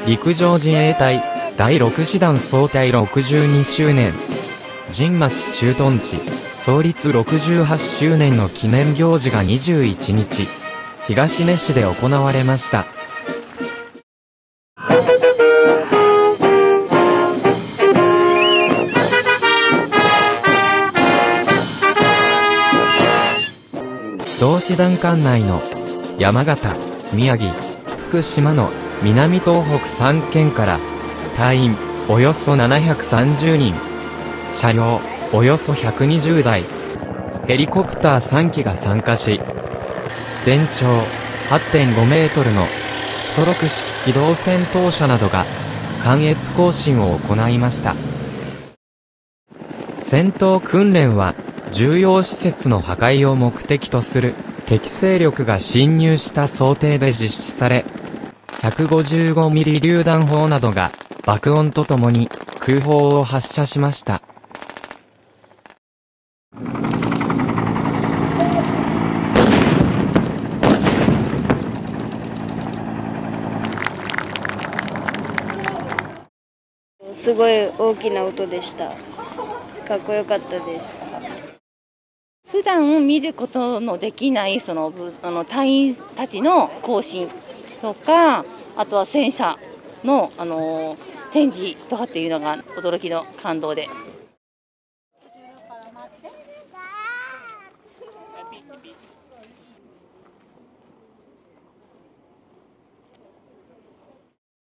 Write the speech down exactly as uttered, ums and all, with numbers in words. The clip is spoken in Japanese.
陸上自衛隊だいろく師団総隊ろくじゅうにしゅうねん、神町駐屯地創立ろくじゅうはちしゅうねんの記念行事がにじゅういちにち、東根市で行われました。同師団管内の山形、宮城、福島の南東北さんけんから隊員およそななひゃくさんじゅうにん、車両およそひゃくにじゅうだい、ヘリコプターさんきが参加し、全長 はってんごメートルのストロク式機動戦闘車などが観閲行進を行いました。戦闘訓練は重要施設の破壊を目的とする敵勢力が侵入した想定で実施され、ひゃくごじゅうごミリ 榴弾砲などが爆音とともに空砲を発射しました。 すごい大きな音でした。かっこよかったです。 普段見ることのできないそのあの隊員たちの行進とか、あとは戦車の、あのー展示とかっていうのが驚きの感動で